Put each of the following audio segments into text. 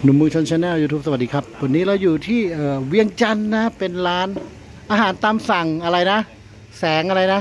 หนุ่มมือชนชาแนล YouTube สวัสดีครับวันนี้เราอยู่ที่เวียงจันทร์นะเป็นร้านอาหารตามสั่งอะไรนะแสงอะไรนะ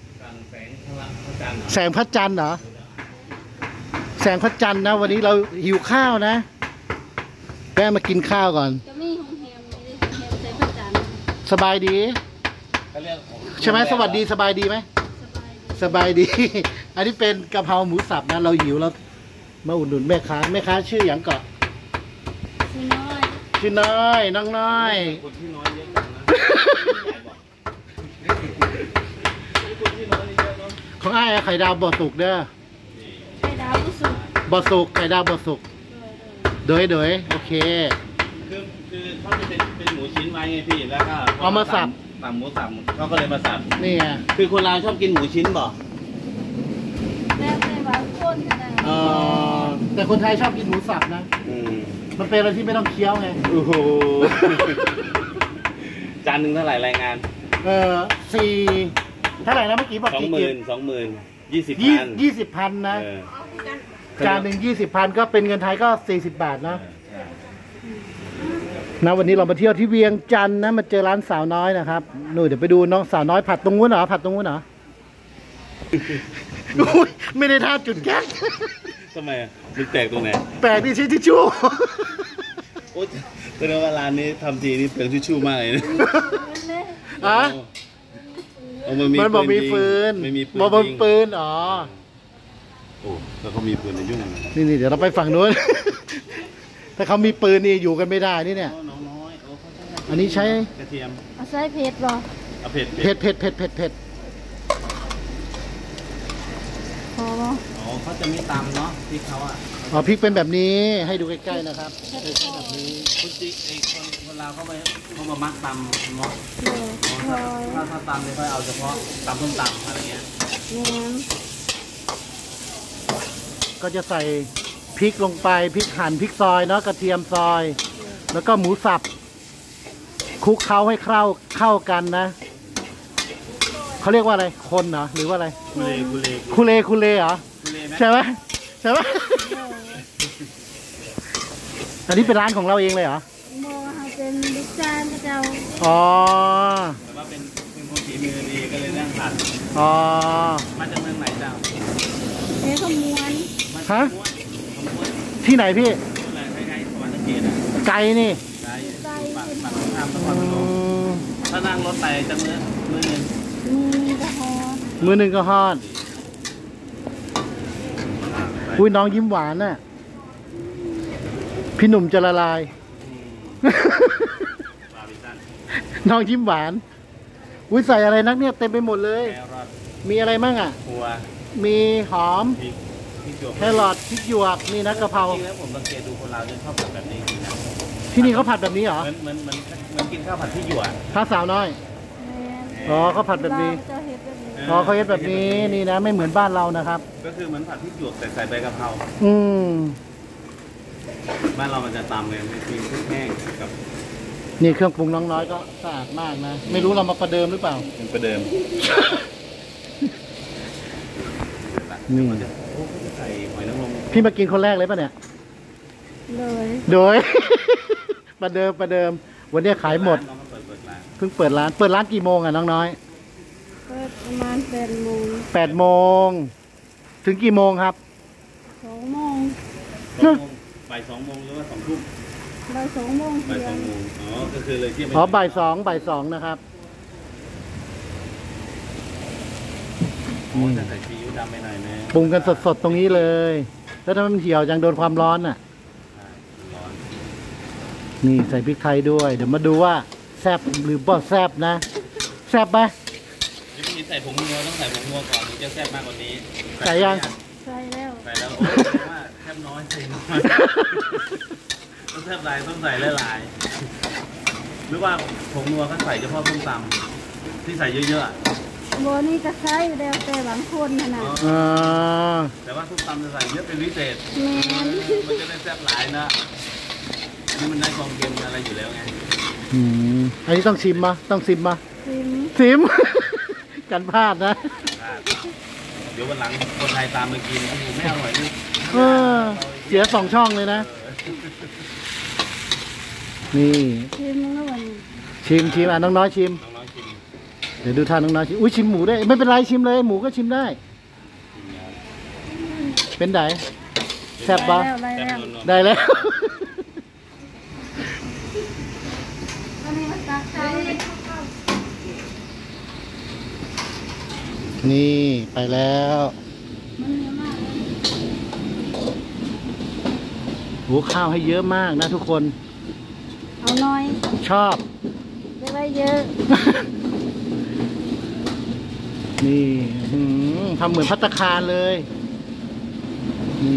แสงพระจันทร์เหรอแสงพระจันทร์นะวันนี้เราหิวข้าวนะแวะมากินข้าวก่อนจะมีโรงแรมแสงพระจันทร์สบายดีใช่ไหมสวัสดีสบายดีไหมสบายดี อันนี้เป็นกะเพราหมูสับนะเราหิวเรามาอุดหนุนแม่ค้าชื่ออย่างเกาะชื่อน้อยน้องน้อยคนที่น้อยเยอะจังนะของไอ้ไข่ดาวบ่อสุกเด้อไข่ดาวบ่สุกไข่ดาวบ่อสุกโดยโอเคคือเขาจะเป็นหมูชิ้นไว้ไงพี่แล้วก็เอามาสับหมูสับเขาก็เลยมาสับนี่ไงคือคนลาวชอบกินหมูชิ้นบ่แต่บางคนนะแต่คนไทยชอบกินหมูสับนะมันเป็นอะไรที่ไม่ต้องเคี้ยวไงโอ้โหจานหนึ่งเท่าไหร่รายงาน 4เท่าไหร่นะเมื่อกี้บอก 20,000 20,000นะจานหนึ่ง20,000ก็เป็นเงินไทยก็40 บาทนะวันนี้เรามาเที่ยวที่เวียงจันทร์นะมาเจอร้านสาวน้อยนะครับหนูเดี๋ยวไปดูน้องสาวน้อยผัดตรงนู้นเหรอไม่ได้ท่าจุดแก๊สทำไมมันแตกตรงไหนแปลกที่ชิ้นทิชชู่โอ้แสดงว่าร้านนี้ทำทีนี่เปลืองทิชชู่มากเลยนะมันบอกมีปืนบอกมีปืนอ๋อโอ้แล้วเขามีปืนในยุ่งนี่เดี๋ยวเราไปฝั่งนู้นถ้าเขามีปืนนี่อยู่กันไม่ได้นี่เนี่ยอันนี้ใช้กระเทียมใช้เผ็ดหรอเผ็ดอ๋อเขาจะไม่ตำเนาะพริกเขาพริกเป็นแบบนี้ให้ดูใกล้ๆนะครับแบบนี้คุณจิ๊กคนลาวเขามามักตำเนาะถ้าตำเนี่ยเขาเอาเฉพาะตำส้มตำอะไรเงี้ยก็จะใส่พริกลงไปพริกหั่นพริกซอยเนาะกระเทียมซอยแล้วก็หมูสับคลุกเคล้าให้เข้ากันนะเขาเรียกว่าอะไรคนเหรอหรือว่าอะไรคูเลเหรอใช่ไหมอันนี้เป็นร้านของเราเองเลยเหรอโมเป็นลูกจ้างเจ้าอ๋อแต่ว่าเป็นคนฝีมือดีก็เลยนั่งผัดมาจากเมืองไหนเจ้าขมวนฮะที่ไหนพี่ไกลนี่ถ้านั่งรถไปจะมือหนึ่งก็ฮอดอุ้ยน้องยิ้มหวานน่ะพี่หนุ่มจะละลายน้องยิ้มหวานอุ้ยใส่อะไรนักเนี่ยเต็มไปหมดเลยมีอะไรมั่งอ่ะมีหอมแครอทพริกหยวกนี่นะกะเพราแล้วผมสังเกตดูคนลาวจะชอบผัดแบบนี้ที่นี่เขาผัดแบบนี้เหรอเหมือนกินข้าวผัดพริกหยวกถ้าสาวน้อยเขาผัดแบบนี้เขาเฮ็ดแบบนี้นี่นะไม่เหมือนบ้านเรานะครับก็คือเหมือนผัดพริกหยวกแต่ใส่ใบกะเพราบ้านเรามันจะตำเลยมีพริกแห้งกับนี่เครื่องปรุงน้องน้อยก็สะอาดมากนะไม่รู้เรามาประเดิมหรือเปล่าเป็นประเดิมนี่ใส่หอยนางรมพี่มากินคนแรกเลยป่ะเนี่ยโดยประเดิมวันนี้ขายหมดเพิ่งเปิดร้านกี่โมงอ่ะน้องน้อยเปิดประมาณ 8 โมงถึงกี่โมงครับ 2 โมงบ่าย 2 โมงหรือว่า2 ทุ่มบ่าย 2 โมงก็คือเลยที่บ่าย 2นะครับจะใส่ซีอิ๊วดำไปหน่อยนะปรุงกันสดๆตรงนี้เลยแล้วถ้ามันเหี่ยวยังโดนความร้อนน่ะนี่ใส่พริกไทยด้วยเดี๋ยวมาดูว่าแซ่บหรือบ่แซ่บนะแซ่บไหมยังไม่มีใส่ผงนัวต้องใส่ผงนัวก่อนถึงจะแซ่บมากกว่านี้ใส่ยังใส่แล้วว่าแซ่บน้อยใส่น้อยต้องแซ่บหลายต้องใส่หลายหรือว่าผงนัวเขาใส่เฉพาะส้มตำที่ใส่เยอะๆโบนี่ก็ใช้แล้วแต่บางคนขนาดแต่ว่าส้มตำจะใส่เยอะเป็นพิเศษมันจะได้แซ่บหลายนะนี่มันได้ความเค็มอะไรอยู่แล้วไงอันนี้ต้องชิมกันพลาดนะเดี๋ยววันหลังคนไทยตามมากินไม่อร่อยนี่เสีย2 ช่องเลยนะนี่ชิมแล้ววันนี้ชิมอ่ะน้องน้อยชิมน้องน้อยชิมเดี๋ยวดูท่าน้องน้อยชิมอุ้ยชิมหมูได้ไม่เป็นไรชิมเลยหมูก็ชิมได้ เป็นไงแซ่บปะได้แซ่บแล้วนวลได้แล้ววันนี้มันตักใจนี่ไปแล้วมันเยอะมากเลยหูข้าวให้เยอะมากนะทุกคนเอาน้อยชอบได้ไว้เยอะนี่ทำเหมือนภัตตาคารเลย นี่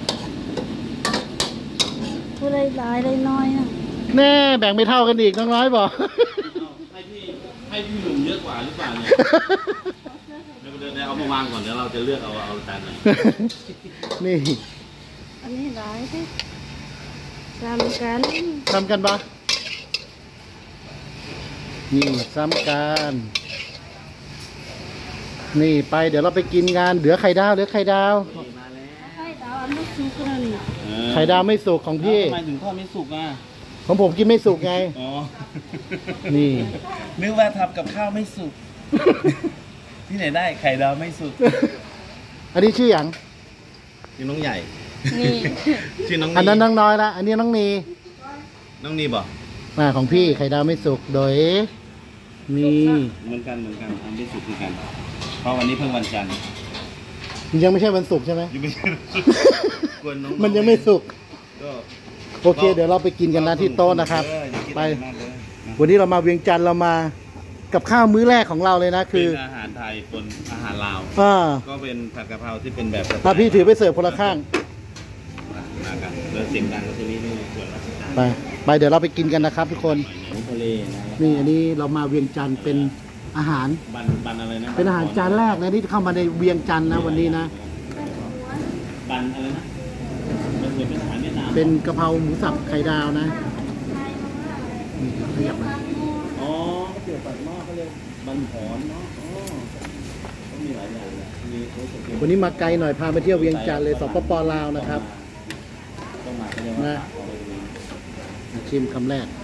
ผู้ใดหลายได้น้อยนะแน่แบ่งไม่เท่ากันอีกน้องน้อยบอกให้พี่หนุ่มเยอะกว่าหรือเปล่าเนี่ยเดี๋ยวเอามาวางก่อนเดี๋ยวเราจะเลือกเอาจานไหนนี่อันนี้หลายที่ซ้ำกันทำกันปะนี่ซ้ำกันนี่ไปเดี๋ยวเราไปกินงานเหลือไข่ดาวมาแล้วให้ดาวอันนี้สุกแล้วนี่ไข่ดาวไม่สุกของพี่ทำไมถึงทอดไม่สุกอ่ะของผมกินไม่สุกไงอ๋อนี่นึกว่าทำกับข้าวไม่สุก ที่ไหนได้ไข่ดาวไม่สุกอันนี้ชื่ออย่างชื่อน้องใหญ่นี่ชื่อน้องนีอันนั้นน้องน้อยละอันนี้น้องนีน้องนีบอกของพี่ไข่ดาวไม่สุกโดยนี่เหมือนกันทำไม่สุกคือกัน เพราะวันนี้เพิ่งวันจันทร์มันยังไม่ใช่วันศุกร์ใช่ไหมยังไม่ กวนน้องๆมันยังไม่สุกก็โอเค เดี๋ยวเราไปกินกันนะที่โต๊ะนะครับอย่าคิดไปอะไรมากเลยนะวันนี้เรามาเวียงจันทร์เรามากับข้าวมื้อแรกของเราเลยนะคือเป็นอาหารไทยปนอาหารลาวอ่าก็เป็นผัดกะเพราที่เป็นแบบสไตล์ถ้าพี่ถือไปเสิร์ฟคนละข้างมากันแล้วเสียงดังก็จะนี่ส่วนราชการไปเดี๋ยวเราไปกินกันนะครับทุกคนหมูทะเลนะนี่อันนี้เรามาเวียงจันทร์เป็นอาหารบันอะไรนะเป็นอาหารจานแรกนะที่เข้ามาในเวียงจันทร์นะวันนี้นะบันอะไรนะมันเหมือนเป็นอาหารเวียดนามเป็นกะเพราหมูสับไข่ดาวนะนี่ขยับมาอ๋อเขาเกี่ยวกับหม้อเขาเรียกบันหอนเนาะอ๋อก็มีหลายอย่างนะมีโอ้โหวันนี้มาไกลหน่อยพาไปเที่ยวเวียงจันทร์เลยสปปลาวนะครับต้องมาเขาเรียกว่านะ ชิมคำแรก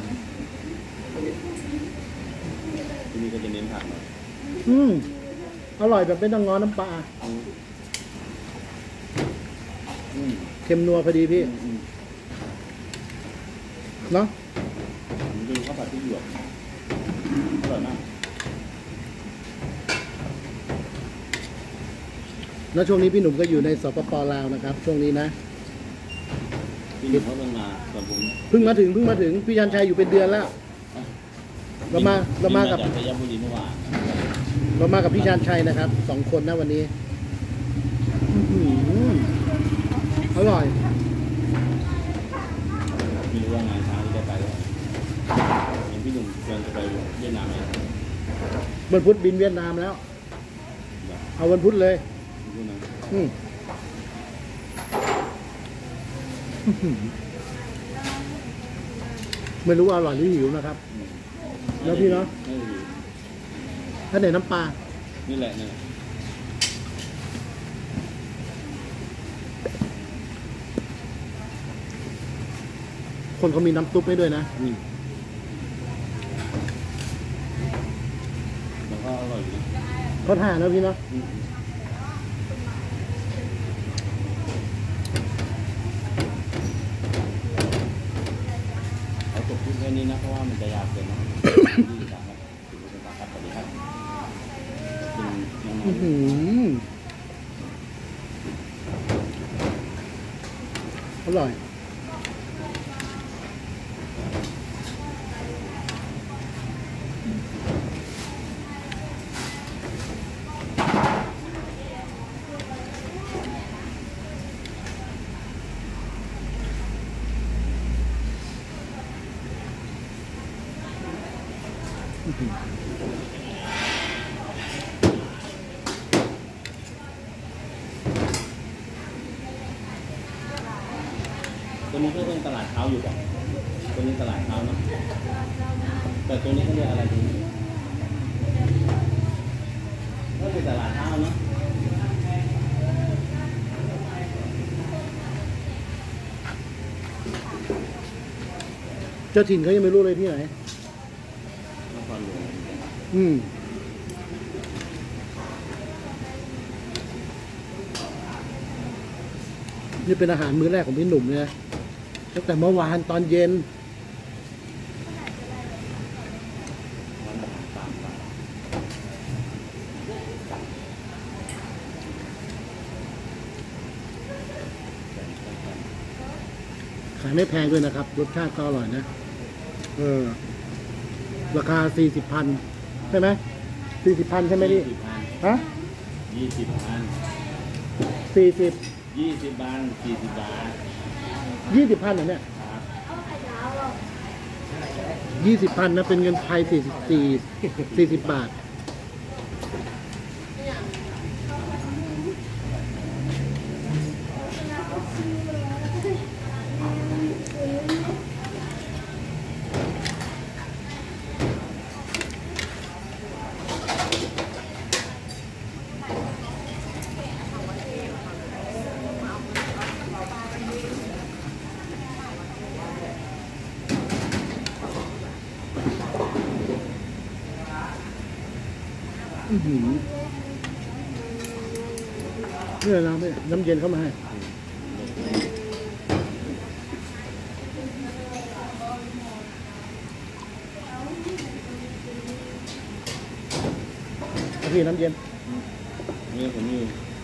ที่นี่ก็จะเน้นผักหน่อยอร่อยแบบไม่ต้องง้อน้ำปลาอืมเค็มนัวพอดีพี่อืมเนาะผมดูข้าวผัดที่หยวกอร่อยมากแล้วช่วงนี้พี่หนุ่มก็อยู่ในสปปลาวนะครับ ช่วงนี้นะพี่หนุ่มเขาต้องมาส่วนผมเพิ่งมาถึงพี่ชันชัยอยู่เป็นเดือนแล้ว เรามากับจากชัยบุรีเมื่อวานเรามากับพี่ชันชัยนะครับ2 คนนะวันนี้อื้อหืออร่อยไม่รู้ว่างานเช้าที่ได้ไปแล้วเห็นพี่หนุ่มชวนจะไปเวียดนามไหมวันพุธบินเวียดนามแล้ว เอาวันพุธเลยพี่นะอืมอื้อหือไม่รู้ว่าอร่อยหรือหิวนะครับ แล้วพี่เนาะไม่ดีถ้าไหนน้ำปลานี่แหละเนี่ยคนเขามีน้ำซุปให้ด้วยนะแล้วก็อร่อยอยู่นะเขาทานแล้วพี่เนาะเอาจบที่แค่นี้นะเพราะว่ามันจะยาวเกินนะที่สามครับถึงจะตัดครับสวัสดีครับเป็นน้องอื้อหืออร่อยตัวนี้ก็เป็นตลาดเช้าอยู่ป่ะตัวนี้ตลาดเช้าเนาะแต่ตัวนี้เขาเรียกอะไรดีก็เป็นตลาดเช้าเนาะเจ้าถิ่นเขายังไม่รู้เลยที่ไหนนครหลวงนี่เป็นอาหารมื้อแรกของพี่หนุ่มเนี่ยตั้งแต่เมื่อวานตอนเย็นวันอาหารตามสั่งขายไม่แพงด้วยนะครับ รสชาติก็อร่อยนะ ราคา40,000ใช่ไหม40,000ใช่ไหมพี่ 20,000 ฮะ 20,000 40 20 บาท 40 บาท 20,000เหรอเนี่ยครับ 20,000นะเป็นเงินไทย40 บาท อื้อหือนี่อะไรน้ำเย็นเข้ามาให้พี่น้ำเย็นนี่ผมอยู่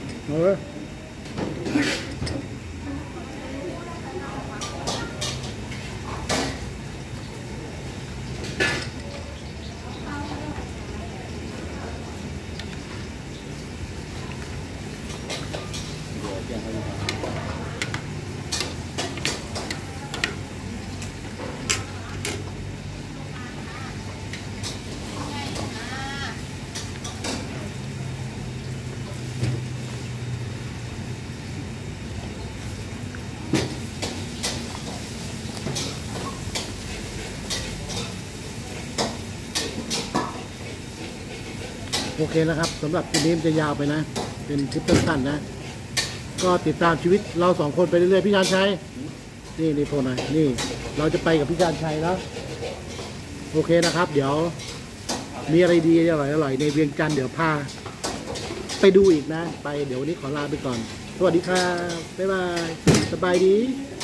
เดี๋ยวแจ้งเขาอยู่ครับโอเคนะครับสำหรับคลิปนี้มันจะยาวไปนะ เป็นคลิปสั้นๆนะ ก็ติดตามชีวิตเราสองคนไปเรื่อยๆพี่ชาญชัยนี่โทรหน่อยนี่ เราจะไปกับพี่ชาญชัยแล้วโอเคนะครับ เดี๋ยวมีอะไรดีอร่อยในเวียงจันทร์เดี๋ยวพาไปดูอีกนะ ไปเดี๋ยววันนี้ขอลาไปก่อน สวัสดีครับบ๊ายบายสบายดี